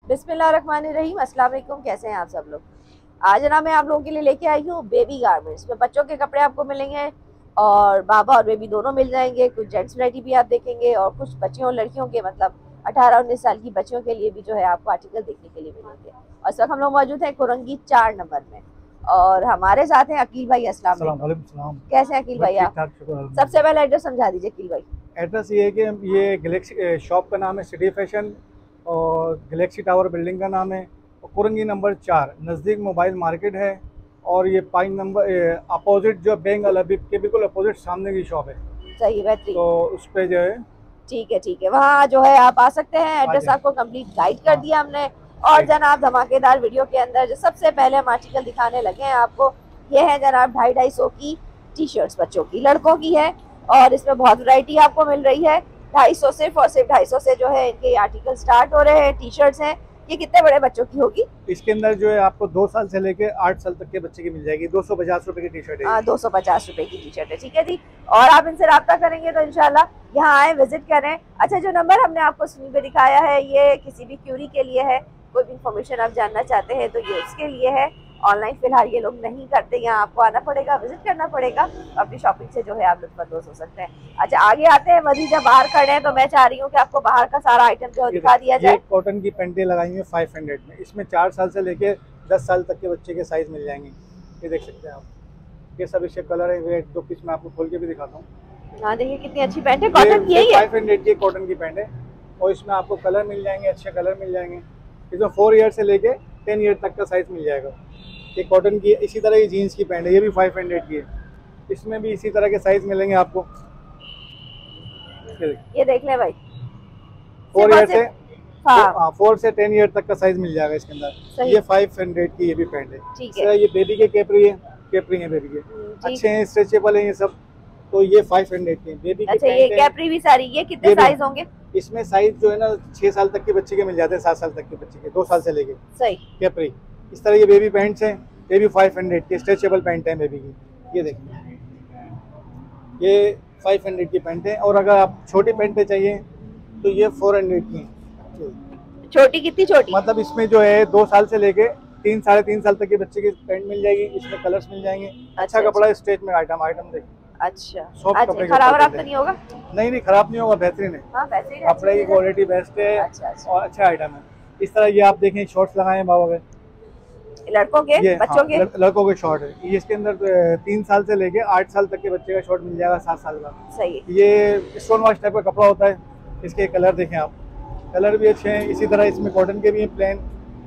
बिस्मिल्लाहिर्रहमानिर्रहीम। अस्सलाम वालेकुम। कैसे हैं आप सब लोग। आज ना मैं आप लोगों के लिए लेके आई हूँ बेबी गारमेंट्स में बच्चों के कपड़े आपको मिलेंगे और बाबा और बेबी दोनों मिल जाएंगे। कुछ जेंट्स वैरायटी भी आप देखेंगे और कुछ बच्चियों और लड़कियों के मतलब 18-19 साल की बच्चियों के लिए भी जो है आपको आर्टिकल देखने के लिए मिलेंगे। और इस वक्त हम लोग मौजूद हैं कुरंगी 4 नंबर में और हमारे साथ हैं अकील भाई। अस्सलाम वालेकुम। कैसे हैं अकील भाई आप? सबसे पहले एड्रेस समझा दीजिए अकील भाई। एड्रेस ये है कि ये गैलेक्सी शॉप का नाम है सिटी फैशन और गैलेक्सी टावर बिल्डिंग का नाम है और कुरंगी नंबर 4 नज़दीक मोबाइल मार्केट है। और ये 5 नंबर अपोजिट जो बैंक अल हबीब के बिल्कुल अपोजिट सामने की शॉप है। सही बेहतरीन। तो उस पे जो है ठीक है वहाँ जो है आप आ सकते हैं। एड्रेस आपको कंप्लीट गाइड कर दिया हमने। और जनाब धमाकेदार वीडियो के अंदर जो सबसे पहले हम आर्टिकल दिखाने लगे हैं आपको, ये है जनाब 250-250 की टी शर्ट्स बच्चों की, लड़कों की है और इसमें बहुत वैरायटी आपको मिल रही है। 250 सिर्फ और सिर्फ 250 से जो है इनके आर्टिकल स्टार्ट हो रहे हैं। टी शर्ट्स हैं। ये कितने बड़े बच्चों की होगी? इसके अंदर जो है आपको 2 साल से लेके 8 साल तक के बच्चे की मिल जाएगी। 250 रुपए की टी शर्ट है। 250 रुपए की टी शर्ट है। ठीक है जी। और आप इनसे रब्ता करेंगे तो इंशाल्लाह यहाँ आए, विजिट करें। अच्छा, जो नंबर हमने आपको स्क्रीन पे दिखाया है ये किसी भी क्यूरी के लिए है। कोई भी इंफॉर्मेशन आप जानना चाहते हैं तो ये उसके लिए है। ऑनलाइन फिलहाल ये लोग नहीं करते, यहाँ आपको आना पड़ेगा, विजिट करना पड़ेगा। अपनी शॉपिंग से जो है आप लुत्फानंदोज़ हो सकते हैं। अच्छा, आगे आते हैं। मजीद जब बाहर खड़े हैं तो मैं चाह रही हूँ कि आपको बाहर का सारा आइटम जो दिखा दिया जाए। कॉटन की पेंटें लगाई हैं 500 में। इसमें 4 साल से लेके 10 साल तक के बच्चे के साइज मिल जाएंगे। ये देख सकते हैं आप, ये सब इसके कलर है। वेट तो पीस मैं आपको खोल के भी दिखाता हूँ। हाँ देखिए कितनी अच्छी पैंट है, कॉटन की है ये। 500 की कॉटन की पैंट है और इसमें आपको कलर मिल जाएंगे, अच्छे कलर मिल जाएंगे। इसमें 4 ईयर से लेके 10 ईयर तक का साइज मिल जाएगा। ये कॉटन की, इसी तरह ये जीन्स की पैंट है, ये भी 500 की है। इसमें भी इसी तरह के साइज मिलेंगे आपको। ये देख ले भाई, 4 ईयर से 4 से 10 ईयर तक का साइज मिल जाएगा इसके अंदर। ये 500 की ये भी पैंट है। ठीक है। ये बेबी के कैपरी है, कैपरी है बेबी के, अच्छे हैं, स्ट्रेचेबल है ये सब। तो ये 500 के बेबी के। अच्छा, ये कैपरी भी सारी, ये कितने साइज होंगे? इसमें साइज जो है ना 6 साल तक के बच्चे के मिल जाते हैं, 7 साल तक के बच्चे के, 2 साल से लेके। सही। कैपरी इस तरह ये बेबी पैंट्स हैं, ये भी 500 की स्ट्रेचेबल पैंट है बेबी की। ये देखिए ये 500 की पैंट है। और अगर आप छोटी पैंटें चाहिए तो ये 400 की है। छोटी कितनी छोटी? मतलब इसमें जो है 2 साल से लेके 3 साढ़े 3 साल तक के बच्चे की पैंट मिल जाएगी। इसमें कलर्स मिल जाएंगे। अच्छा कपड़ा, स्ट्रेच में आइटम देखिए। अच्छा, खराब तो नहीं होगा? नहीं, खराब नहीं होगा, बेहतरीन है। कपड़े की क्वालिटी बेस्ट है और अच्छा आइटम है। इस तरह ये आप देखें शॉर्ट्स लगाए हैं बाबा के, लड़कों के, बच्चों के, लड़कों के शॉर्ट है। ये इसके अंदर 3 साल से लेके 8 साल तक के बच्चे का शॉर्ट मिल जाएगा, 7 साल का। सही। ये स्टोन वॉश टाइप का कपड़ा होता है। इसके कलर देखें आप, कलर भी अच्छे हैं। इसी तरह इसमें कॉटन के भी हैं प्लेन,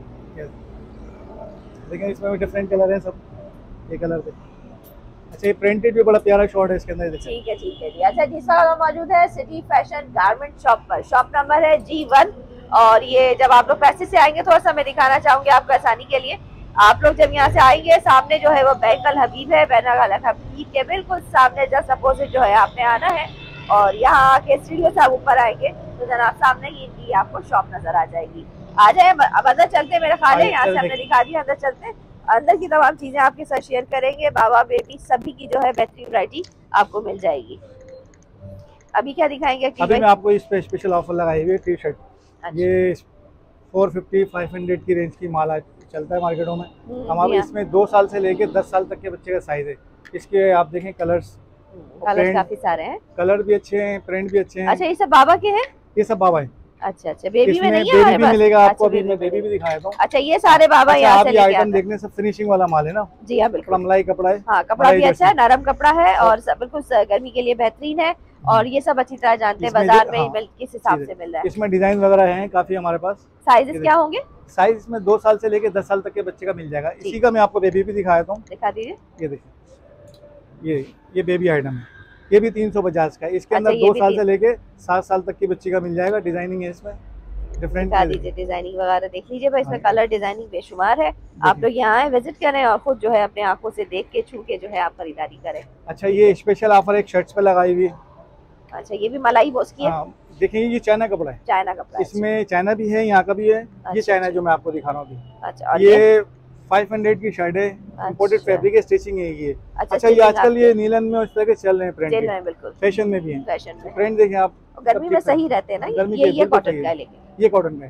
देखें इसमें भी डिफरेंट कलर हैं सब। ये कलर देखें। अच्छा, ये प्रिंटेड भी बड़ा प्यारा शॉर्ट है इसके अंदर। ठीक है जी। अच्छा जी, हम मौजूद है सिटी फैशन गारमेंट शॉप पर। शॉप नंबर है G1। और ये जब आप लोग पैसे से आएंगे, थोड़ा सा मैं दिखाना चाहूंगी आपको आसानी के लिए। आप लोग जब यहाँ से आएंगे, सामने जो है वो बैंक अल हबीब है। बैंक अल हबीब के बिल्कुल सामने जस्ट अपोजिट जो है आपने आना है और यहाँ आके सीढ़ियों से आप ऊपर आएंगे तो जनाब सामने ही इनकी आपको शॉप नजर आ जाएगी। आ जाए, अब अंदर चलते मेरे ख्याल है। यहाँ से हमने दिखा दिया, अंदर चलते। अंदर की तमाम चीजें आपके साथ शेयर करेंगे। बाबा बेबी सभी की जो है बेहतरीन वैरायटी आपको मिल जाएगी। अभी क्या दिखाएंगे? अभी मैं आपको इस पे स्पेशल ऑफर लगाई हुई है टी शर्ट। अच्छा। ये 450-500 की रेंज की माल चलता है मार्केटों में। हमारे इसमें 2 साल से लेके 10 साल तक के बच्चे का साइज है। इसके आप देखें कलर्स काफी सारे हैं, कलर भी अच्छे हैं, प्रिंट भी अच्छे हैं। अच्छा, ये सब बाबा के हैं? ये सब बाबा है। अच्छा, बेबी में नहीं है? बेबी भी मिलेगा आपको। अभी मैं बेबी भी दिखाया था। अच्छा, ये सारे बाबा यहाँ से आइटम देखने सब फिनिशिंग वाला माल है ना? जी हाँ बिल्कुल, मलाई कपड़ा है। हाँ, कपड़ा भी अच्छा है, नरम कपड़ा है और बिल्कुल गर्मी के लिए बेहतरीन है। और ये सब अच्छी तरह जानते हैं बाजार में किस हिसाब से मिल रहा है। इसमें डिजाइन वगैरह हैं काफी हमारे पास। साइजेस क्या होंगे? साइज इसमें 2 साल से लेके 10 साल तक के बच्चे का मिल जाएगा। इसी का मैं आपको बेबी भी दिखाया था। दिखा दीजिए। ये देखिए, ये बेबी आइटम है। ये भी 350 का है। इसके अंदर 2 साल से लेके 7 साल तक की बच्ची का मिल जाएगा। डिजाइनिंग है इसमें डिफरेंट। डिजाइनिंग वगैरह देख लीजिए भाई, इसमें कलर डिजाइनिंग बेशुमार है। आप लोग यहाँ आए, विजिट करें और खुद जो है अपने आंखों से देख के, छू के जो है आप खरीदारी करें। अच्छा, ये स्पेशल ऑफर एक शर्ट्स पे लगाई हुई है। अच्छा, ये भी मलाई बोस की है। देखिए ये चाइना कपड़ा है। चाइना कपड़ा, इसमें चाइना भी है, यहाँ का भी है। अच्छा, ये चाइना जो मैं आपको दिखा रहा हूँ अभी। अच्छा, ये 500 की शर्ट है। इंपोर्टेड फैब्रिक है, स्टिचिंग है ये। अच्छा, ये आजकल ये नीलन में उस तरह के चल रहे हैं प्रिंट, बिल्कुल फैशन में भी है। फैशन में प्रिंट देखें आप, गर्मी में सही रहते हैं ना। ये कॉटन का है, लेकिन ये कॉटन का है।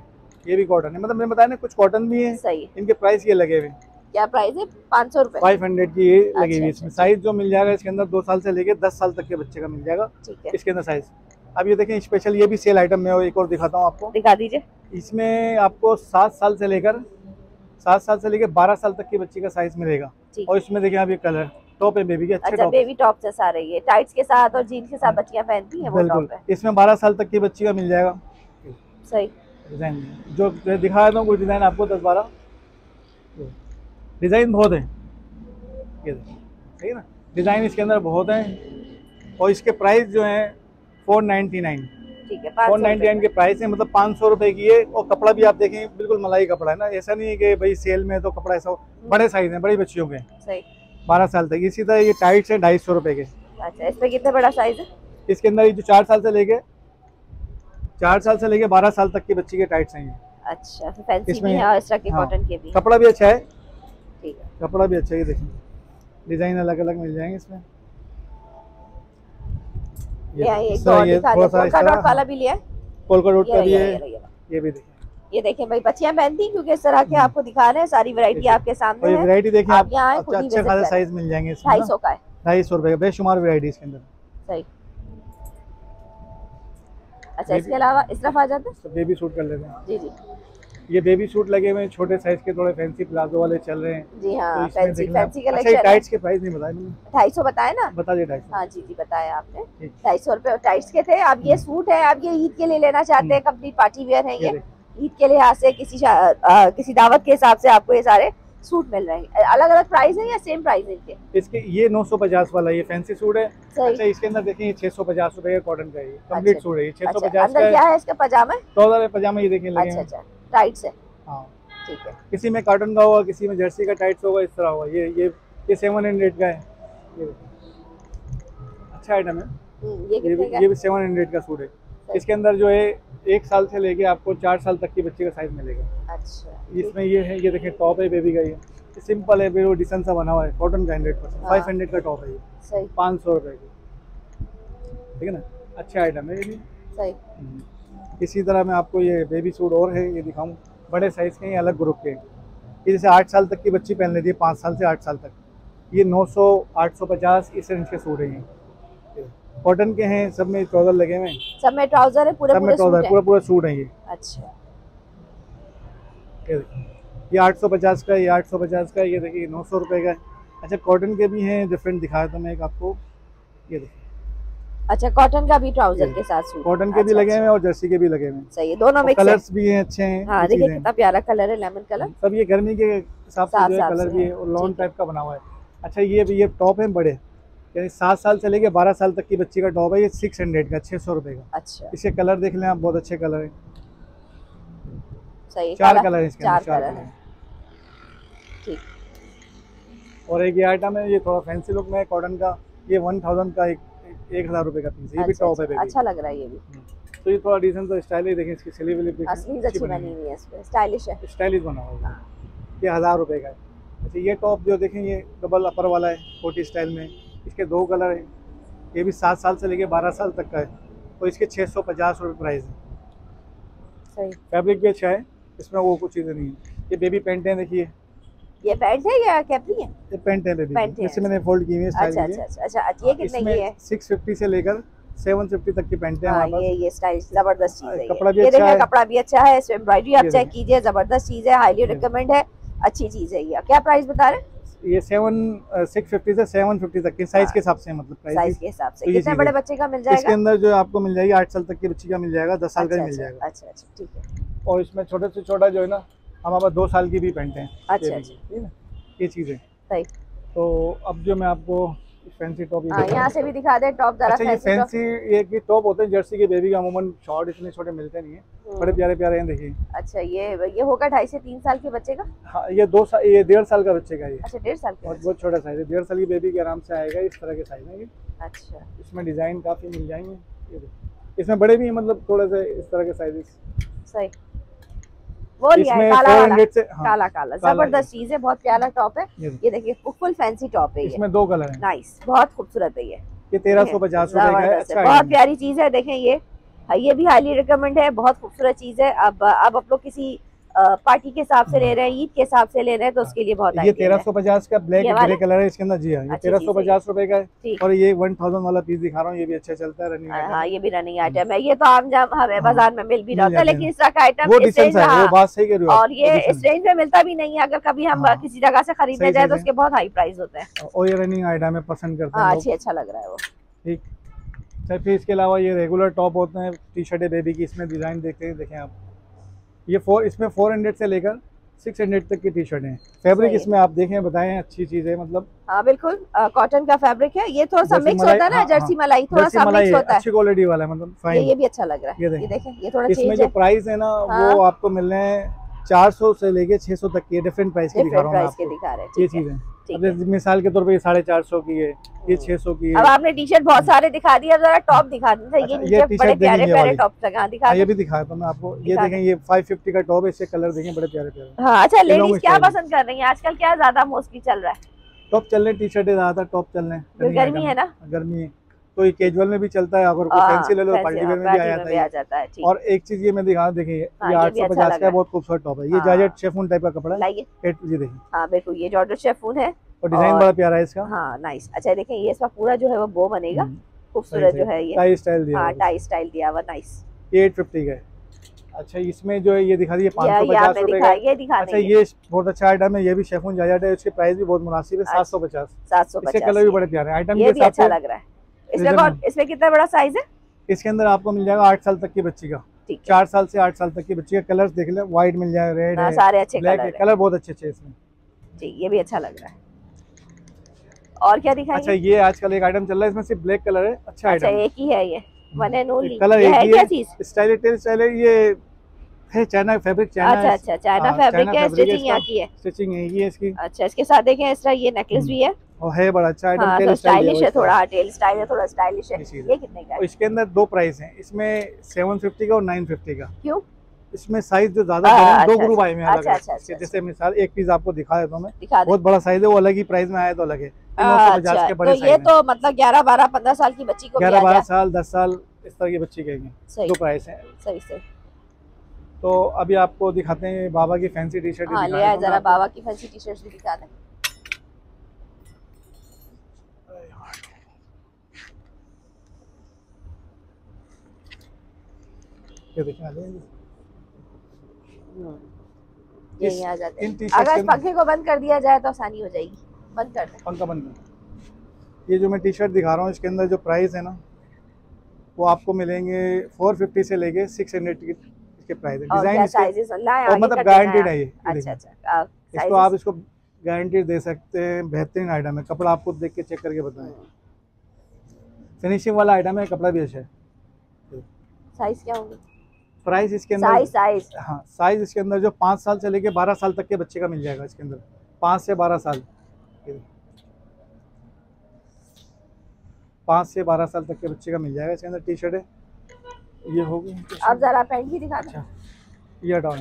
ये भी कॉटन है, मतलब मैंने बताया ना कुछ कॉटन भी है। सही है। इनके प्राइस ये लगे हुए हैं। क्या प्राइस है? 500 रुपए। 500 की ये लगी हुई है। अच्छा, इसमें साइज जो मिल जाएगा इसके अंदर 2 साल से लेके 10 साल तक के बच्चे का मिल जाएगा। ठीक है। इसके अंदर साइज अब ये देखें स्पेशल, ये भी सेल आइटम में एक और दिखाता हूँ आपको। दिखा दीजिए। इसमें आपको 7 साल से लेकर 12 साल तक की बच्ची का साइज मिलेगा। और इसमें देखिए आप ये कलर टॉप है बेबी के, अच्छे अच्छा, टॉप। बेबी टॉप से सारे ये टाइट्स के साथ और जीन्स के साथ बच्चियां पहनती हैं, वो बिल्कुल। टॉप है। इसमें 12 साल तक की बच्ची का मिल जाएगा। सही। डिजाइन जो दिखा रहा हूँ कुछ डिजाइन आपको 10-12 डिजाइन बहुत है, ये सही है ना, डिजाइन इसके अंदर बहुत हैं। और इसके प्राइस जो है 499। ठीक है, 499 के प्राइस है, मतलब 500 रुपए की है। और कपड़ा भी आप देखें बिल्कुल मलाई कपड़ा है ना, ऐसा नहीं है कि भाई सेल में तो कपड़ा ऐसा। बड़े साइज है, बड़ी बच्चियों के, सही। 12 साल तक। इसी तरह ये टाइट्स है 250 रुपए के। अच्छा, इसमें कितना बड़ा साइज है? इसके अंदर ये जो 4 साल से लेके 12 साल तक की बच्ची के टाइट्स हैं ये। अच्छा, फैंसी भी है और इस तरह के कॉटन के भी। कपड़ा भी अच्छा है। ठीक है, कपड़ा भी अच्छा है। ये देखें डिजाइन अलग अलग मिल जाएंगे इसमें। वाला भी लिया है, पोल्का डॉट का भी है। ये भी देखिए, ये देखें भाई बच्चियां पहनती हैं, क्योंकि इस तरह के आपको दिखा रहे हैं, सारी वैरायटी आपके सामने है। वैरायटी देखिए आप, यहाँ अच्छे खासे साइज मिल जाएंगे इसमें। 250 का है। 250 रुपए का बेशुमार वैरायटी इसके अंदर। सही। अच्छा, इसके अलावा इस तरफ आ जाते हैं, बेबी सूट कर लेते हैं। जी जी। ये बेबी सूट लगे हुए हैं, छोटे साइज के, थोड़े फैंसी प्लाजो वाले चल रहे हैं। जी हाँ, तो फैंसी कलेक्शन। अच्छा, टाइट्स के प्राइस नहीं बताए मैंने। 250 बताए ना? बता दिए 250। हाँ जी जी, बताया आपने। 250 रुपए टाइट्स के थे। अब ये सूट है, अब ये ईद के लिए लेना चाहते हैं, कंप्लीट पार्टी वेयर है ये। ईद के लिहाज से किसी दावत के हिसाब से आपको ये सारे सूट मिल रहे हैं। अलग अलग प्राइस है या सेम प्राइस है इनके? इसके ये 950 वाला ये फैंसी सूट है। अच्छा, इसके अंदर देखिए ये 650 रुपए का कॉटन का है, कंप्लीट सूट है ये 650 का। क्या है इसका? पजामा, ट्राउजर पजामा, ये देखिए लगे। अच्छा, टाइट्स है। हाँ, ठीक है। किसी में कॉटन का होगा, किसी में जर्सी का टाइट्स होगा, इस तरह होगा। ये 700 का है। ये अच्छा आइटम है। ये भी 700 का सूट है। इसके अंदर जो है 1 साल से लेके आपको 4 साल तक की बच्ची का साइज मिलेगा। अच्छा, इसमें ये है, ये देखिए टॉप है बेबी का। ये सिंपल है, बिल्कुल डिसेंट सा बना हुआ है, कॉटन का 100%। 500 का टॉप है ये, 500 रुपए की। ठीक है ना, अच्छा आइटम है ये भी। सही। इसी तरह मैं आपको ये बेबी सूट और है, ये दिखाऊं, बड़े साइज के, अलग ग्रुप के। ये जैसे 8 साल तक की बच्ची पहन लेती है, 5 साल से 8 साल तक। ये 900, 850 इस रेंज के सूट है। ये कॉटन के हैं, सब में ट्राउजर लगे हुए हैं। सब में ट्राउजर है, पूरा पूरा सूट है ये। अच्छा, ये 850 का, ये 850 का, ये देखिए 900 रुपए का है। अच्छा, कॉटन के भी हैं डिफरेंट, दिखाया था मैं एक आपको, ये देखिए। अच्छा, कॉटन का भी ट्राउजर के साथ सूट, कॉटन के भी लगे हुए हैं और जर्सी के भी लगे हुए हैं। सही है, दोनों मिक्स है। कलर्स भी हैं, अच्छे हैं। हाँ, देखिए कितना प्यारा कलर है, लेमन कलर। सब ये गर्मी के हिसाब से जो है कलर भी है, और लॉन टाइप का बना हुआ है। अच्छा, ये टॉप है बड़े, यानी 7 साल से लेके 12 साल तक की बच्ची का टॉप है। ये 600 का, 600 रुपए का। अच्छा, इसके कलर देख लें आप, बहुत अच्छे कलर है। सही, 4 कलर है इसके, 4 कलर है। ठीक। और एक ये आइटम है, ये थोड़ा फैंसी लुक में है, कॉटन का। ये 1000 का 1000 रुपए का पीस है। ये भी टॉप है बेबी। अच्छा लग रहा है ये भी। तो ये थोड़ा डिसेंट सा स्टाइल है। देखिए इसकी स्लीव देखिए, असली अच्छी बनी हुई है, इस पे स्टाइलिश है, स्टाइलिश बना हुआ है। ये 1000 रुपए का है। अच्छा, ये टॉप जो देखें, ये डबल अपर वाला है, कोटी स्टाइल में। इसके 2 कलर है। ये भी 7 साल से लेके 12 साल तक का है, और इसके 650 रुपये प्राइस है। सही। फैब्रिक भी अच्छा है, इसमें वो कुछ चीज़ें नहीं है। ये बेबी पैंट है, देखिए। ये पैंट है या कैपरी है? ये पैंट है बेबी, इससे मैंने फोल्ड की हुई है स्टाइल। अच्छा, ये कितने की है? 650 से लेकर 750 तक की पैंट है हमारे पास। ये स्टाइल जबरदस्त चीज है। कपड़ा भी अच्छा है, कपड़ा भी अच्छा है, इसमें एम्ब्रॉयडरी आप चेक कीजिए, जबरदस्त चीज है, हाईली रिकमेंड है, अच्छी चीज है। ये क्या प्राइस बता रहे हैं? ये 650 से 750 तक के साइज के हिसाब से, मतलब साइज के हिसाब से। कितने बड़े बच्चे का मिल जाएगा? इसके अंदर जो आपको मिल जाएगी 8 साल तक की बच्ची का मिल जाएगा, 10 साल का मिल जाएगा। अच्छा, ठीक है। और इसमें छोटे से छोटा जो है ना, हमारे पास 2 साल की भी पैंट है। अच्छा, ठीक है, ये चीज़ है। सही। तो अब जो मैं आपको फैंसी टॉप यहाँ से भी दिखा दे टॉप जरा। अच्छा, ये फैंसी ये टॉप होते हैं जर्सी के बेबी का, अमूमन शॉर्ट इतने छोटे मिलते नहीं है, बड़े प्यारे प्यारे हैं, देखिए। अच्छा, ये होगा 2.5 से 3 साल के बच्चे का? हाँ, ये 2 साल, ये 1.5 साल का बच्चे का। ये अच्छा, 1.5 साल का, बहुत छोटा साइज है। 1.5 साल की बेबी के आराम से आएगा, इस तरह के साइज है ये। अच्छा, इसमें डिजाइन काफी मिल जाएंगे, इसमें बड़े भी हैं, मतलब थोड़े से इस तरह के साइजेस। सही। वो लिया है काला वाला, काला जबरदस्त चीज है, बहुत प्यारा टॉप है। ये देखिए फुल फैंसी टॉप है, इसमें 2 कलर हैं। नाइस, बहुत खूबसूरत है ये 1350 रुपए का है। अच्छा, बहुत प्यारी चीज है। देखें ये ये भी हाईली रिकमेंड है, बहुत खूबसूरत चीज है। अब आप लोग किसी पार्टी के हिसाब से ले रहे हैं, ईद के हिसाब से ले रहे हैं, तो उसके लिए बहुत ये 1350 का ब्लैक ग्रे कलर है इसके अंदर। जी हाँ, ये 1350 रुपए का है। और ये 1000 वाला पीस दिखा रहा हूँ, ये भी अच्छा चलता है, रनिंग। हाँ, ये भी रनिंग आइटम है। ये तो आम जाम हमें बाजार में मिल भी रहा है, लेकिन इस तरह का आइटम वो डिसेंस है, वो बात सही कह रही हो। और ये इस रेंज में मिलता भी नहीं है। अगर कभी हम किसी जगह से खरीदने जाए तो उसके बहुत हाई प्राइस होते हैं। और ये रनिंग आइटम है, पसंद करते हैं। अच्छी, अच्छा लग रहा है वो। ठीक। फिर इसके अलावा ये रेगुलर टॉप होते हैं, टी शर्ट है बेबी की। इसमें डिजाइन देखते हैं, देखें आप, ये इसमें 400 से लेकर 600 तक की टी शर्ट है। फैब्रिक इसमें आप देखें, बताएं, अच्छी चीज है मतलब। हाँ बिल्कुल, कॉटन का फैब्रिक है। ये थोड़ा सा मिक्स होता है ना, जर्सी मलाई थोड़ा सा मिक्स होता है, अच्छी क्वालिटी वाला है मतलब फाइन। ये भी अच्छा लग रहा है। ये देखें, ये थोड़ा इसमें जो प्राइस है ना, वो आपको मिल रहे हैं 400 से लेके 600 तक की, डिफरेंट प्राइस की दिखा रहा हूँ आपको। ये चीज है, मिसाल के तौर पे ये 450 की है, ये 600 की है। अब आपने टी शर्ट बहुत सारे दिखा दिए, अब जरा टॉप दिखा दीजिए। ये नीचे बड़े प्यारे प्यारे टॉप दिखा, ये भी दिखाया था मैं आपको। ये देखें, ये 550 का टॉप है, इसके कलर देखें, बड़े प्यारे प्यारे। हाँ अच्छा, लेडीज क्या पसंद कर रही है आजकल, क्या ज्यादा मोस्टली चल रहा है? टॉप चल रहे, टी शर्टें ज्यादा टॉप चल रहे हैं। गर्मी है ना, गर्मी है तो ये कैजुअल में भी चलता है, अगर कोई फैंसी ले लो पार्टी वेयर में भी आ जाता है। और एक चीज ये मैं दिखा, देखिए ये 850 का बहुत खूबसूरत टॉप है। ये जॉर्जेट शिफॉन टाइप का कपड़ा है, ये देखिए। हाँ बिल्कुल, ये जॉर्जेट शिफॉन है और डिजाइन बड़ा प्यारा है इसका। हाँ नाइस। अच्छा देखें, ये इसका पूरा जो है वो बो बनेगा, खूबसूरत जो है ये टाई स्टाइल दिया। हाँ, टाई स्टाइल दिया हुआ, नाइस। ये 850 का है। अच्छा, इसमें जो है ये दिखा दिए 550 रुपए का। ये दिखा। अच्छा, ये बहुत अच्छा आइटम है, ये भी शिफॉन जॉर्जेट है, इसकी प्राइस भी बहुत मुनासिब है, 750। इसके कलर भी बड़े प्यारे हैं, आइटम ये भी अच्छा लग रहा है। इसमें कितना बड़ा साइज है? इसके अंदर आपको मिल जाएगा 8 साल तक की बच्ची का, 4 साल से 8 साल तक की बच्ची का। कलर्स देख ले, व्हाइट मिल जाए, रेड है, सारे अच्छे कलर बहुत अच्छे अच्छे इसमें। जी, ये भी अच्छा लग रहा है। और क्या दिखाएंगे? अच्छा, ये आजकल एक आइटम चल रहा है, इसमें सिर्फ ब्लैक कलर है। अच्छा आइटम, एक ही है ये, वन एंड ओनली कलर एक ही है। चीज स्टाइल है, ये है चाइना फैब्रिक। अच्छा, चाइना फैब्रिक है, स्टिचिंग यहाँ की है, स्टिचिंग यही है इसकी। अच्छा, इसके साथ देखें इस तरह ये नेकलेस भी है और है बड़ा अच्छा आइटम। तो स्टाइलिश है, थोड़ा टेल स्टाइल है, थोड़ा स्टाइलिश है। ये कितने का है? इसके अंदर दो प्राइस हैं, इसमें 750 का और 950 का। क्यों? इसमें साइज जो ज्यादा है, दो ग्रुप आए में अलग। अच्छा, जैसे मिसाल एक पीस आपको दिखा देता हूँ मैं, बहुत बड़ा साइज है, वो अलग ही प्राइस में आया तो अलग है। 950 के बड़े साइज। ये तो मतलब 11, 12, 15 साल की बच्ची को 11, 12 साल, 10 साल इस तरह की बच्ची कहेंगे। दो प्राइस है। सही। तो अभी आपको दिखाते हैं बाबा की फैंसी टी शर्ट। हाँ, ले आए जरा, बाबा की फैंसी टी शर्ट भी दिखा दें। ये देखिए, ये आ जाते हैं। अगर पंखे को बंद कर दिया जाए तो आसानी हो जाएगी। बंद कर दें, पंखा बंद कर। ये जो मैं टी शर्ट दिखा रहा हूँ, इसके अंदर जो प्राइस है ना, वो आपको मिलेंगे 450 से लेके 600 की इसके प्राइस है। डिजाइन और मतलब गारंटीड है ये। अच्छा, इसको आप इसको गारंटी दे सकते हैं, बेहतरीन आइटम है। कपड़ा आपको देख के चेक करके बताएं, फिनिशिंग वाला आइटम है, कपड़ा भी अच्छा है। साइज क्या होंगे? प्राइस इसके अंदर साइज हाँ, साइज इसके अंदर जो 5 साल से लेके 12 साल तक के बच्चे का मिल जाएगा। इसके अंदर 5 से 12 साल, 5 से 12 साल तक के बच्चे का मिल जाएगा। इसके अंदर टी शर्ट है, ये होगी। अब जरा पैंट भी दिखा दो। ये डाउन।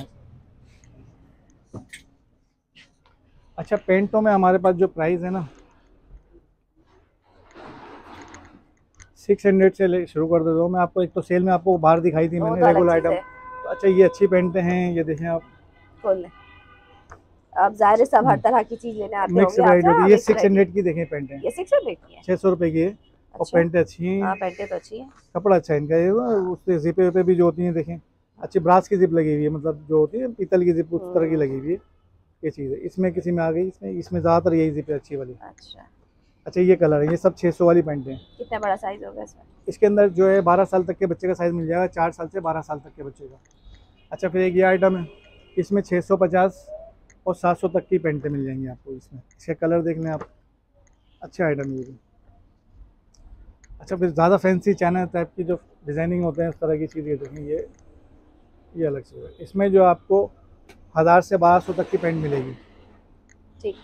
अच्छा, पेंटों में हमारे पास जो प्राइस है ना, 600 से शुरू कर देता हूँ मैं आपको। एक तो सेल में आपको बाहर दिखाई थी मैंने, रेगुलर आइटम। तो अच्छा, ये अच्छी पेंटें हैं, ये देखें आप, खोल लें। अब जाहिर सब हर तरह की चीज लेने आते मिक्स वैरायटी होती है। ये 600 की देखें पेंटें, ये 600 की है, 600 रुपए की है। और पेंटें अच्छी हैं। हाँ, पेंटें तो अच्छी हैं, कपड़ा अच्छा है इनका। ये उससे जिपे विपे भी जो होती हैं देखें, अच्छी ब्रास की जिप लगी हुई है, मतलब जो होती है पीतल की जिप, उस तरह की लगी हुई है। ये चीज़ है। इसमें किसी में आ गई, इसमें ज़्यादातर यही जिप है अच्छी वाली। अच्छा, ये कलर है, ये सब 600 वाली पेंट है। कितना बड़ा साइज होगा इसमें? इसके अंदर जो है 12 साल तक के बच्चे का साइज मिल जाएगा, 4 साल से 12 साल तक के बच्चे का। अच्छा, फिर एक ये आइटम है, इसमें 650 और 700 तक की पेंटें मिल जाएंगी आपको। इसमें इसके कलर देख लें आप, अच्छे आइटम ये भी। अच्छा, फिर ज़्यादा फैंसी चाइना टाइप की जो डिज़ाइनिंग होते हैं, उस तरह की चीज़ ये देखें, ये अलग चीज़ है। इसमें जो आपको 1000 से 1200 तक की पेंट मिलेगी। ठीक,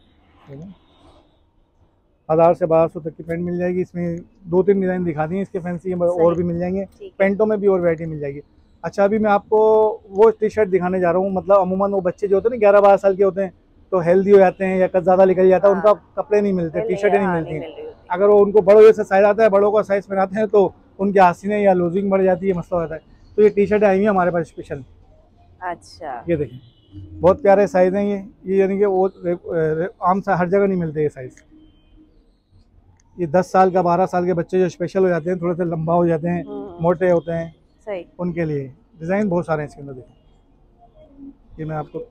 1000 से 1200 तक की पेंट मिल जाएगी। इसमें 2-3 डिज़ाइन दिखा दी हैं इसके फैंसी, और भी मिल जाएंगे। पेंटों में भी और वैरायटी मिल जाएगी। अच्छा, अभी मैं आपको वो टी शर्ट दिखाने जा रहा हूँ। मतलब अमूमन वो बच्चे जो होते हैं ना 11-12 साल के होते हैं, तो हेल्दी हो जाते हैं या कद ज़्यादा निकल जाता है, उनका कपड़े नहीं मिलते, टी शर्टें नहीं मिलती। अगर वो उनको बड़ों जैसा साइज आता है, बड़ों का साइज पहनाते हैं, तो उनके आसीने या लूजिंग बढ़ जाती है, मसला होता है। तो ये टी शर्ट आई हुई है हमारे पास स्पेशल। अच्छा, ये देखिए बहुत प्यारे साइज़ हैं ये यानी कि वो आम सा हर जगह नहीं मिलते ये साइज़। ये 10 साल का 12 साल के बच्चे जो स्पेशल हो जाते हैं, थोड़े से लंबा हो जाते हैं, मोटे होते हैं, सही। उनके लिए डिज़ाइन बहुत सारे हैं इसके अंदर। देखिए ये मैं आपको,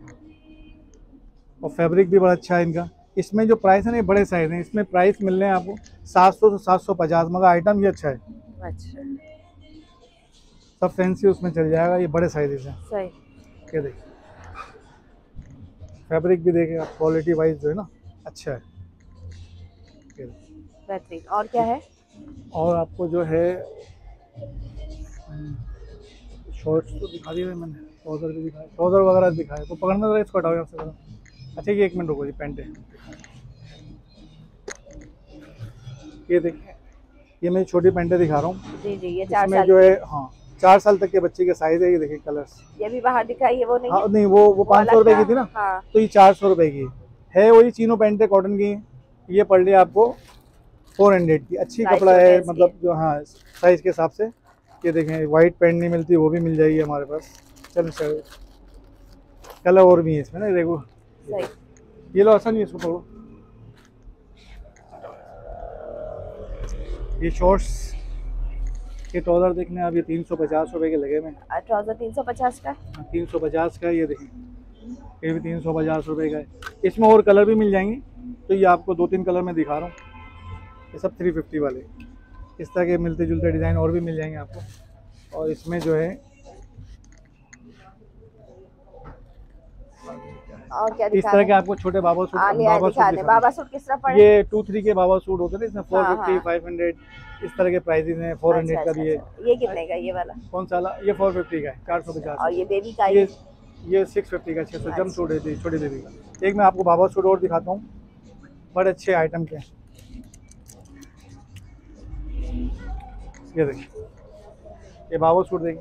और फैब्रिक भी बड़ा अच्छा है इनका। इसमें जो प्राइस है ना, ये बड़े साइज़ हैं, इसमें प्राइस मिल रहे हैं आपको 700 से 750, मगर आइटम ये अच्छा है। अच्छा, सब फैंसी उसमें चल जाएगा, ये बड़े साइज़ हैं। सही। ये देखिए फैब्रिक भी देखें आप, क्वालिटी वाइज जो है ना अच्छा है। ये देखिए। बेहतरीन। और क्या है? और आपको जो है शॉर्ट्स तो दिखा दिए मैंने, ट्राउज़र भी दिखाए, ट्राउज़र वगैरह दिखाए। तो पकड़ना ज़रा, इसको हटाओ यहाँ से ज़रा। अच्छा ये 1 मिनट रुको जी, पैंट है। ये देखिए ये मैं छोटी पैंटें दिखा रहा हूँ। जी जी, ये 4 इसमें साल जो की। है हाँ 4 साल तक के बच्चे के साइज़ है। ये देखिए कलर्स। ये भी बाहर दिखाई है, वो नहीं हाँ है? नहीं, वो 500 रुपये की थी ना, हाँ। तो ये 400 रुपये की है। वही चीनों पैंटें कॉटन की हैं। ये पड़ रही है आपको 400 की। अच्छी कपड़ा है, मतलब जो हाँ साइज़ के हिसाब से। ये देखें वाइट पैंट नहीं मिलती, वो भी मिल जाएगी हमारे पास। चलो सर कलर और भी है इसमें ना, देखो ये लो आसान, इसको पकड़ो। ये शॉर्ट्स के ट्राउज़र देखने अब ये 350 रुपये के लगे में। ट्राउजर 350 का? 350 का। ये देखिए ये भी 350 रुपये का है। इसमें और कलर भी मिल जाएंगे, तो ये आपको 2-3 कलर में दिखा रहा हूँ। ये सब 350 वाले। इस तरह के मिलते जुलते डिज़ाइन और भी मिल जाएंगे आपको। और इसमें जो है और क्या इस तरह के आपको छोटे बाबा सूट, बाबा सूट किस तरह पड़े? ये 2-3 के बाबा सूट होते हैं ना, इसमें 450, हाँ। 500 इस तरह के प्राइसेस हैं। 400 का भी है। ये कितने का ये वाला? कौन सा वाला? ये 450 का है, 450। और ये बेबी का? ये 650 का, 600 जम सूट है छोटे बेबी का। एक मैं आपको बाबा सूट और दिखाता हूँ, बड़े अच्छे आइटम के। ये देखिए ये बाबा सूट देखिए।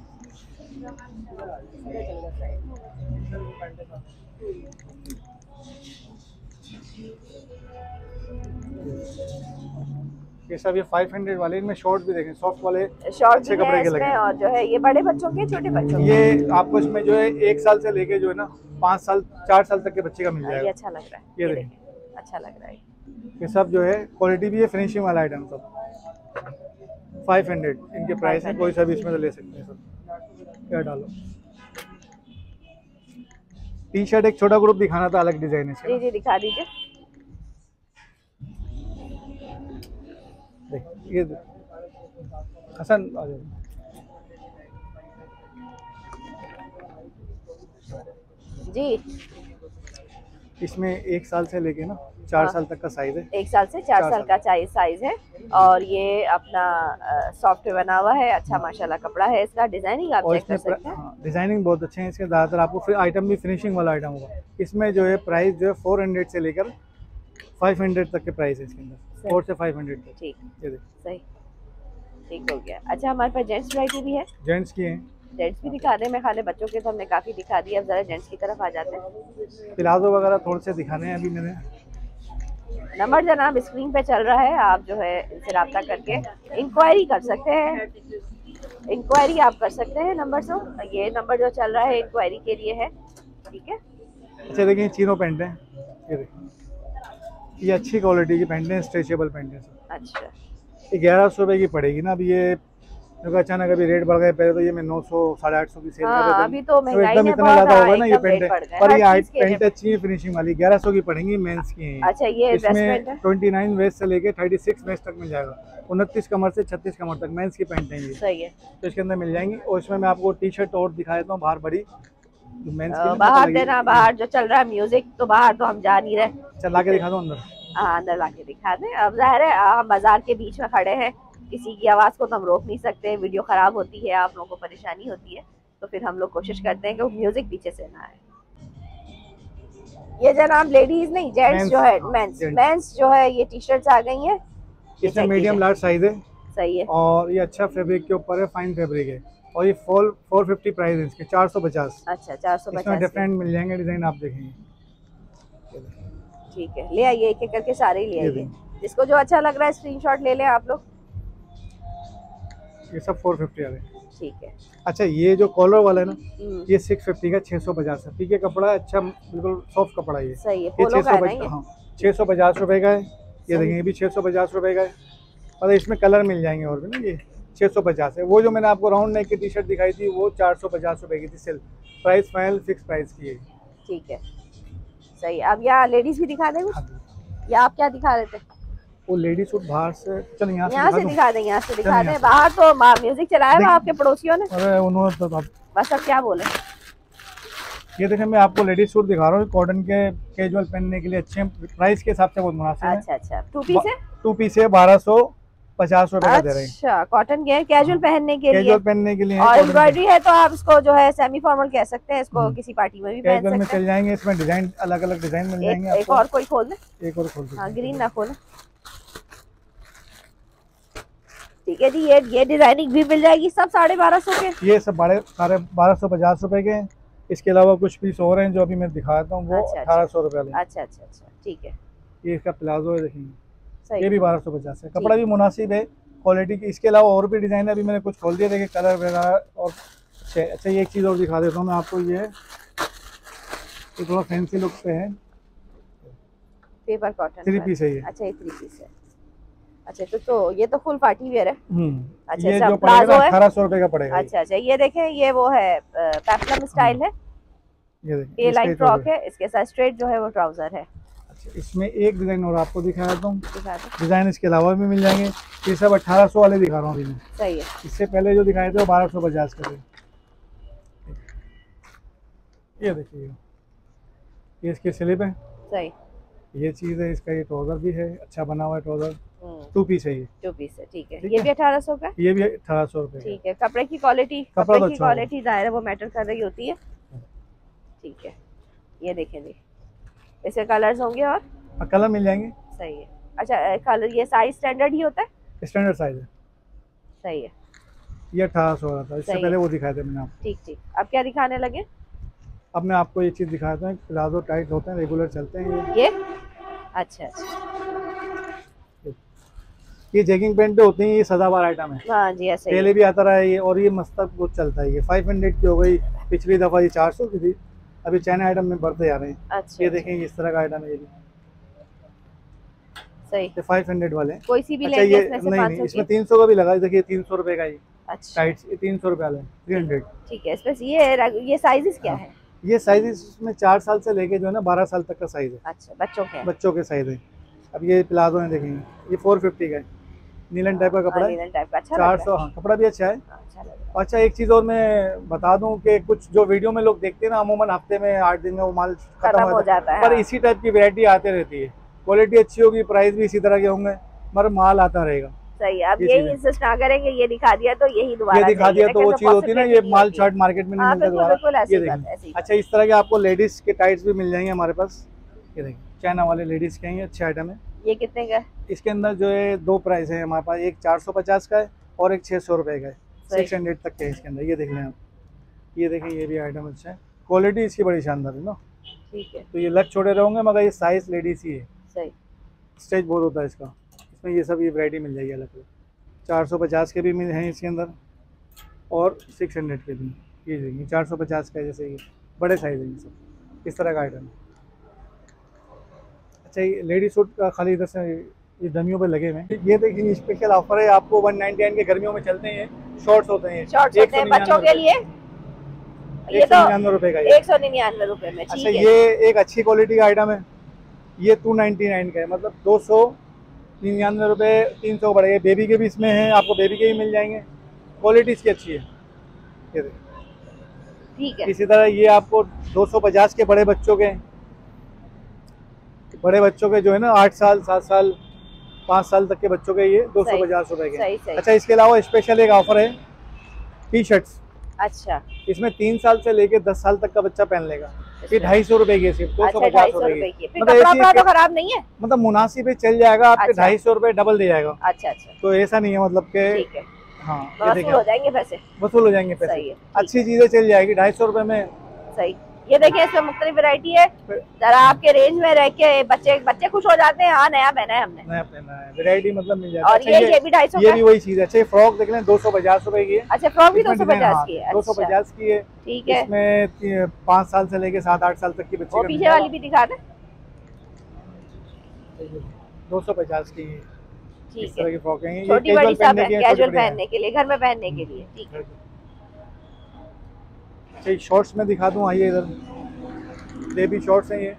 ये सब ये 500 वाले, इनमें शॉर्ट भी देखें, सॉफ्ट वाले अच्छे कपड़े के लगे। और जो है ये बड़े बच्चों के, छोटे बच्चों के? ये आपको इसमें जो है 1 साल से लेके जो है ना 5 साल 4 साल तक के बच्चे का मिल जाएगा। ये अच्छा लग रहा है। ये देखिए अच्छा लग रहा है। ये सब जो है क्वालिटी भी है, फिनिशिंग वाला आइटम सब 500 इनके प्राइस है। कोई सा भी इसमें से ले सकते हैं सब। क्या डालो टी शर्ट एक छोटा ग्रुप दिखाना था, अलग डिजाइन है। जी जी दिखा दीजिए। ये हसन आ जाओ। जी इसमें 1 साल से लेके ना 4 हाँ। साल तक का साइज है। 1 साल से 4 साल का साइज है। और ये अपना सॉफ्ट बना हुआ है। अच्छा माशाल्लाह कपड़ा है इसका। डिजाइनिंग आप चेक कर सकते हैं। डिजाइनिंग बहुत अच्छे हैं इसके। ज़्यादातर आपको फिर आइटम भी फिनिशिंग वाला आइटम होगा। इसमें जो है प्राइस जो है 400 से लेकर 500 तक के प्राइस है इसके अंदर, 4 से 500 तक। ठीक, ये देखिए सही, ठीक हो गया। अच्छा हमारे पास जेंट्स वैरायटी भी है। जेंट्स की हैं। जेंट्स भी दिखा दें। मैं खाली बच्चों के तो हमने काफ़ी दिखा दिया, अब ज़रा जेंट्स की तरफ आ जाते हैं। प्लाजो वगैरह थोड़े से दिखाने हैं अभी मैंने। नंबर जनाब स्क्रीन पे चल रहा है, आप जो है इनसे रब्ता करके इंक्वायरी कर सकते हैं। इंक्वायरी आप कर सकते हैं नंबर से। ये नंबर जो चल रहा है इंक्वायरी के लिए है। ठीक है। अच्छा देखिए चीनो पैंट है। ये देखिए ये अच्छी क्वालिटी की पैंट है, स्ट्रेचेबल पैंट है। अच्छा 1100 रुपये की पड़ेगी ना। अभी ये अचानक अभी रेट बढ़ गए। पहले तो ये मैं 900 850 की सेल कर रहा था। अभी तो महंगाई एकदम ने इतना ज़्यादा होगा ना ये पैंट है। पर ये पैंट है। अच्छी है, फिनिशिंग वाली 1100 की पड़ेंगी, मेंस की हैं। अच्छा ये इसमें 29 वेस्ट से लेके 36 वेस्ट तक मिल जाएगा। 29 कमर से 36 कमर तक मेंस की पैंट है ये। सही है। तो इसके अंदर मिल जाएंगी। और इसमें मैं आपको टी शर्ट और दिखा देता हूँ बाहर बड़ी बाहर देना। बाहर जो चल रहा है म्यूजिक, तो बाहर तो हम जा नहीं रहे। चला के दिखा दो अंदर। हाँ अंदर ला के दिखा दें। अब जाहिर है हम बाजार के बीच में खड़े हैं, किसी की आवाज़ को तो हम रोक नहीं सकते। वीडियो ख़राब होती है, आप लोगों को परेशानी होती है, तो फिर हम लोग कोशिश करते हैं कि वो म्यूजिक पीछे से ना आए। ये जनाब लेडीज नहीं, जेंट्स जो है, मेंस जो है ये टी शर्ट्स आ गई हैं। इसमें मीडियम लार्ज साइज है। सही है। और ये अच्छा फैब्रिक के ऊपर है, फाइन फैब्रिक है। और ये 450 प्राइस है इसके, 450। अच्छा 450। इसमें डिफरेंट मिल जाएंगे डिजाइन, आप देखेंगे। ठीक है, ले आइए एक एक करके सारे ही ले आइए। जिसको जो अच्छा लग रहा है स्क्रीनशॉट ले लें आप लोग। ये सब 450 वाले। ठीक है। अच्छा ये जो कॉलर वाला है ना, हम्म, ये 650 का, 650 है। ठीक है, कपड़ा अच्छा बिल्कुल सॉफ्ट कपड़ा है ये। सही है, ये पोलो का है ना 650, ये? हाँ 650 रुपये का है। ये सही। देखिए ये भी 650 रुपये का है। मतलब इसमें कलर मिल जाएंगे और भी ना। ये 650 है। वो जो मैंने आपको राउंड नेक की टी शर्ट दिखाई थी वो 450 रुपये की थी sale price, final fix price की है। ठीक है, सही। अब यहाँ लेडीज भी दिखा दें कुछ, हाँ जी। या आप क्या दिखा रहे थे? वो लेडी सूट बाहर से, चल यहाँ यहाँ से दूँ? दिखा दें, यहाँ से दिखा चलिए दें। यहाँ बाहर तो म्यूजिक चलाया हुआ देख- आपके पड़ोसियों ने, अरे उन्होंने तो बस अब क्या बोले। ये देखें, मैं आपको लेडीज सूट दिखा रहा हूँ, कॉटन के, कैजुअल पहनने के लिए अच्छे हैं, प्राइस के हिसाब से बहुत मुनासिब है। अच्छा अच्छा, टू पीस है? 2 पीस है, 1250 रुपये का दे रहे हैं। अच्छा, कॉटन के कैजुअल पहनने के लिए, कैजुअल पहनने के लिए और कॉटन के। एम्ब्रॉयडरी है तो आप इसको जो है सेमी फॉर्मल कह सकते हैं, इसको किसी पार्टी में भी पहन कैजुअल में सकते चल हैं। जाएंगे। इसमें डिजाइन, अलग अलग डिजाइन मिल जाएंगे एक आपको। और कोई खोल दें? एक और खोल दीजिए। हाँ, ग्रीन ना खोलें। ठीक है जी, ये डिजाइनिंग भी मिल जाएगी, सब 1250 के। ये सब सारे 1250 रुपए के हैं। इसके अलावा कुछ पीस और हैं जो अभी मैं दिखाता हूँ, वो अच्छा, 1800 रुपये वाले हैं। अच्छा अच्छा अच्छा, ठीक है, ये इसका प्लाजो है, देखेंगे सही। ये भी 1250 है। कपड़ा भी मुनासिब है, क्वालिटी की। इसके अलावा और भी डिजाइन है, अभी मैंने कुछ खोल दिया, देखिए कलर वगैरह और अच्छा ये एक चीज़ और दिखा देता हूँ मैं आपको। ये थोड़ा फैंसी लुक पे है, पेपर कॉटन 3 पीस है ये। अच्छा, ये 3 पीस है। अच्छा, तो ये तो फुल पार्टी वेयर है। अच्छा, ये सब जो पड़ेगा प्लाजो है? 1800 रुपये का पड़ेगा। अच्छा अच्छा, ये देखें, ये वो है पेप्लम स्टाइल है, ये ये देखिए लाइन फ्रॉक है, इसके साथ स्ट्रेट जो है वो ट्राउजर है। अच्छा, इसमें एक डिजाइन और आपको दिखा देता हूँ। दिखा दो। डिजाइन इसके अलावा भी मिल जाएंगे। ये सब 1800 वाले दिखा रहा हूँ अभी मैं। सही है। इससे पहले जो दिखाए थे वो 1250 के थे। ये देखिए, ये इसकी स्लिप है। सही। ये चीज़ है, इसका ये ट्राउजर भी है, अच्छा बना हुआ है ट्राउजर। 2 टू पीस है ये। पीस है, ठीक है। ठीक ये है। भी 1800 का? ये भी 1800 रुपये का। ठीक है। कपड़े की क्वालिटी, कपड़ा कपड़े तो की अच्छा होगा। क्वालिटी जाहिर है वो मैटर कर रही होती है। ठीक है, ये देखें जी, इसके कलर्स होंगे और कलर मिल जाएंगे। सही है। अच्छा, कलर ये साइज स्टैंडर्ड ही होता है? स्टैंडर्ड साइज है। सही है। ये 1800 वाला था, इससे सही पहले है। वो दिखाए थे मैंने आपको। ठीक ठीक। अब क्या दिखाने लगे? अब मैं आपको ये चीज़ दिखाता हूँ, प्लाजो टाइट होते हैं, रेगुलर चलते हैं ये। ये अच्छा अच्छा, ये जैगिंग पैंट होती हैं, ये सदाबहार आइटम है, हाँ जी, ऐसे ही पहले भी आता रहा है ये। और ये मस्तक बहुत चलता है। ये 500 की हो गई, पिछली दफ़ा ये 400 की थी। अभी चाइना आइटम में बढ़ते जा रहे हैं। अच्छा, ये देखें, इस तरह का आइटम है ये भी। सही। ये 500 वाले हैं। कोई सी भी अच्छा लेंगे ये इसमें से नहीं 500 इसमें की? 300 का भी लगा है, देखिए 300 रुपये का ये अच्छा, टाइट, ये 300 रुपये वाला है, 300। ठीक है। इसमें ये साइजेस क्या है? ये साइज इसमें 4 साल से लेके जो है ना 12 साल तक का साइज है, अच्छा, बच्चों के हैं? बच्चों के साइज है। अब ये प्लाजो है, देखेंगे ये 450 का है, नीलन टाइप का कपड़ा है। नीलन टाइप का, अच्छा लग रहा 400, हाँ कपड़ा भी अच्छा है। है। अच्छा लग रहा अच्छा एक चीज़ और मैं बता दूं कि कुछ जो वीडियो में लोग देखते हैं ना, अमूमन हफ्ते में 8 दिन में वो माल खत्म हो जाता है, पर हाँ। इसी टाइप की वैरायटी आते रहती है। क्वालिटी अच्छी होगी, प्राइस भी इसी तरह के होंगे, मगर माल आता रहेगा। सही। अब ये यही चीज़ है। इंसिस्ट ना करेंगे, ये दिखा दिया तो यही दोबारा ये दिखा चाहिए, दिया तो वो लेकिन चीज़ होती है ना, ये possibility माल होती है। चार्ट मार्केट में नहीं हाँ, मिलता बिल्कुल दोबारा। बिल्कुल, ऐसी ये बात है, देखिए, ऐसी बात अच्छा इस तरह के आपको लेडीज़ के टाइट्स भी मिल जाएंगे हमारे पास। ये देखिए, चाइना वाले लेडीज़ के हैं, ये अच्छे आइटम है। है। ये कितने का है? इसके अंदर जो है 2 प्राइस है हमारे पास, एक 450 का है और एक 600 रुपये का है। सही। 600 तक के है इसके अंदर। ये देख लें आप, ये देखें, ये भी आइटम अच्छा है, क्वालिटी इसकी बड़ी शानदार है ना। ठीक है, तो ये लग छोटे रहेंगे, मगर ये साइज़ लेडीज़ ही है। सही। स्टेज बहुत होता है इसका। इसमें ये सब ये वैरायटी मिल जाएगी अलग अलग। 450 के भी मिल हैं इसके अंदर और 600 के भी। ये देखिए 450 का है, जैसे ये बड़े साइज़ है ये सब, इस तरह का आइटम है। अच्छा ये लेडी सूट का खाली इधर से ये डमियों पे लगे हुए हैं। ये देखिए स्पेशल ऑफर है आपको, 199 के गर्मियों में चलते हैं, शॉर्ट्स होते हैं, शॉर्ट्स होते हैं बच्चों के लिए, ये तो 199 रुपये का। 199 रुपए में। अच्छा ठीक है। ये एक अच्छी क्वालिटी का आइटम है, ये 299 का है, मतलब 299 रुपये, 300 पड़ेगा। बेबी के भी इसमें हैं, आपको बेबी के भी मिल जाएंगे, क्वालिटी इसकी अच्छी है। ये देखिए, ठीक है। इसी तरह ये आपको 250 के बड़े बच्चों के जो है ना 8 साल 7 साल 5 साल तक के बच्चों के, ये 250 रुपये सही के। सही। अच्छा इसके अलावा स्पेशल एक ऑफर है टी शर्ट्स, अच्छा, इसमें 3 साल से लेके 10 साल तक का बच्चा पहन लेगा। ये 250 रुपये की, सिर्फ अच्छा, 250 250 रुपये रुपए की। की। फिर मतलब कपड़ा ऐसी वपड़ा तो खराब नहीं है? मतलब मुनासिब है, चल जाएगा आपके। अच्छा। 250 रुपये डबल दे जाएगा। अच्छा अच्छा, तो ऐसा नहीं है मतलब के, ठीक है, हाँ ये वसूल देखिए हो जाएंगे पैसे। वसूल हो जाएंगे पैसे। सही है, ठीक अच्छी चीज़ें चल जाएगी 250 रुपये में। सही। ये देखिए इसमें मुख्तलिफ वैरायटी है, जरा आपके रेंज में रह के बच्चे खुश हो जाते हैं। हाँ नया पहना है हमने, नया पहना है, वैरायटी मतलब मिल जाती है। और ये भी 250 ये भी वही चीज है। अच्छा फ्रॉक देख लें 250 रुपए की है। अच्छा फ्रॉक भी 250 की है। 250 की है, ठीक है। इसमें 5 साल से लेके 7-8 साल तक की बच्ची। पीछे वाली भी दिखा दें। 250 की ठीक तरह की फ्रॉक है, छोटी बड़ी सब है, कैजुअल पहनने के लिए, घर में पहनने के लिए। ठीक है। अच्छा शॉर्ट्स में दिखा दूं, आइए इधर, बेबी शॉर्ट्स हैं ये।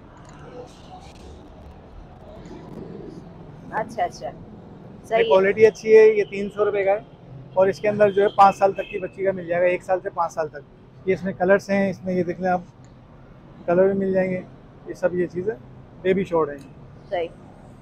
अच्छा सही है, क्वालिटी अच्छी है। ये 300 रुपए का है, और इसके अंदर जो है 5 साल तक की बच्ची का मिल जाएगा, 1 साल से 5 साल तक। ये इसमें कलर्स हैं, इसमें ये देख लें आप, कलर भी मिल जाएंगे। ये सब ये चीज़ है, बेबी शॉर्ट है सही।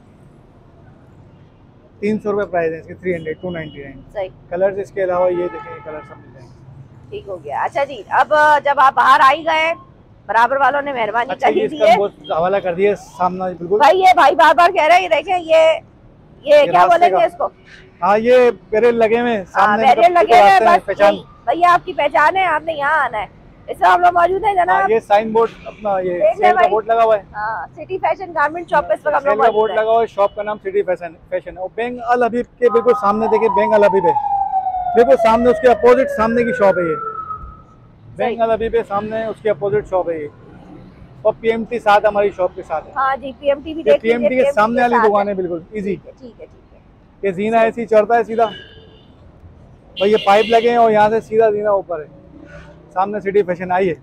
300 रुपये प्राइस है इसके, 300 299 सही। कलर्स इसके अलावा ये देखेंगे, कलर सब मिल जाएंगे। ठीक हो गया। अच्छा जी, अब जब आप बाहर आई गए, बराबर वालों ने मेहरबानी अच्छा, कर दी है, हवाला कर दिया सामना बिल्कुल। भाई ये भाई बार बार कह रहे हैं, ये देखें ये क्या बोलेंगे इसको? हाँ ये बैरियर लगे हुए सामने, बैरियर लगे हुए हैं, बस भैया आपकी पहचान है, आपने यहाँ आना है। इस हम लोग मौजूद है जनाब। ये साइन बोर्ड अपना, ये सेल का बोर्ड लगा हुआ है। सिटी फैशन गारमेंट शॉप पे इस वक्त हम लोग बोर्ड लगा हुआ है। शॉप का नाम सिटी फैशन है, और बैंक अल हबीब के बिल्कुल सामने देखिए, बैंक अल हबीब है बिल्कुल सामने, उसके अपोजिट सामने की शॉप है ये। बैंक अल हबीब है सामने, उसके अपोजिट शॉप है ये, और पीएमटी साथ हमारी शॉप के साथ है। हाँ जी, पीएमटी भी देख लीजिए, पीएमटी के सामने वाली दुकान है बिल्कुल इजी। ठीक है। ये जीना ऐसी चढ़ता है सीधा, भाई ये पाइप लगे हैं और यहाँ से सीधा जीना ऊपर है, सामने सिटी फैशन। आइए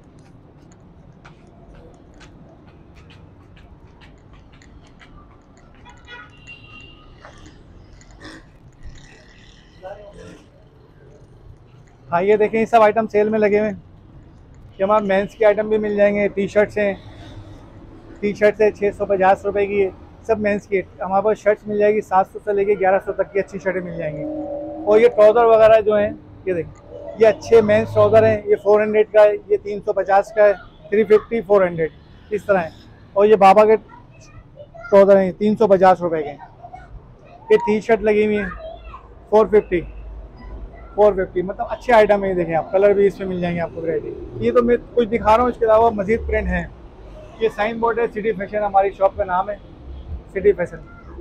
हाँ, ये देखें ये सब आइटम सेल में लगे हुए हैं। कि हमारे मेंस के आइटम भी मिल जाएंगे, टी शर्ट्स हैं, टी शर्ट्स है 650 रुपए की है, सब मेंस की। हमारे पास शर्ट्स मिल जाएगी 700 से लेके 1100 तक की अच्छी शर्टें मिल जाएंगी। और ये ट्राउज़र वगैरह जो हैं, ये देखें, ये अच्छे मेंस ट्राउज़र हैं, ये 400 का है, ये 350 का है, 350 400 इस तरह है। और ये बाबा के ट्राउज़र हैं 350 रुपए के। ये टी शर्ट लगी हुई है 450 मतलब अच्छे आइटम है। ये देखें आप, कलर भी इसमें मिल जाएंगे आपको वैरायटी। ये तो मैं कुछ दिखा रहा हूँ, इसके अलावा मजीद प्रिंट हैं। ये साइन बोर्ड है, सिटी फैशन हमारी शॉप का नाम है, सिटी फैशन।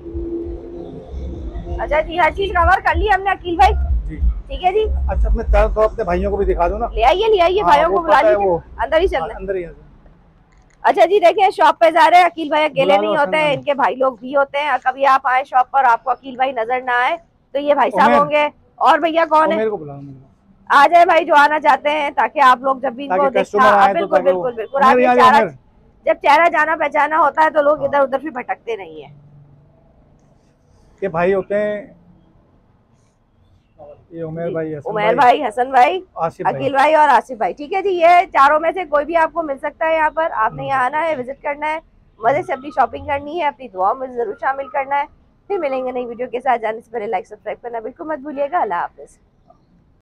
अच्छा जी, हर चीज कवर कर ली हमने अकील भाई जी। ठीक है जी। अच्छा अपने तरफ अपने भाइयों को भी दिखा दो ना। ले आइए भाइयों को बुला लीजिए, अंदर ही चलना। अंदर ही। अच्छा जी, देखिए शॉप पे जा रहे हैं, अकील भाई अकेले नहीं होते हैं, इनके भाई लोग भी होते हैं। कभी आप आए शॉप पर, आपको अकील भाई नजर ना आए तो ये भाई साहब होंगे। और भैया कौन है? आ जाए भाई जो आना चाहते हैं, ताकि आप लोग जब भी इनको बिल्कुल जब चेहरा जाना पहचाना होता है तो लोग इधर उधर भी भटकते नहीं है। ये भाई होते हैं, ये उमेर भाई, हसन भाई, अकील भाई और आसिफ भाई। ठीक है जी, ये चारों में से कोई भी आपको मिल सकता है यहाँ पर। आपने यहाँ आना है, विजिट करना है, मजे से अपनी शॉपिंग करनी है, अपनी दुआओं में जरूर शामिल करना है। फिर मिलेंगे नई वीडियो के साथ। जाने से पहले लाइक सब्सक्राइब करना बिल्कुल मत भूलिएगा। अल्लाह हाफिज।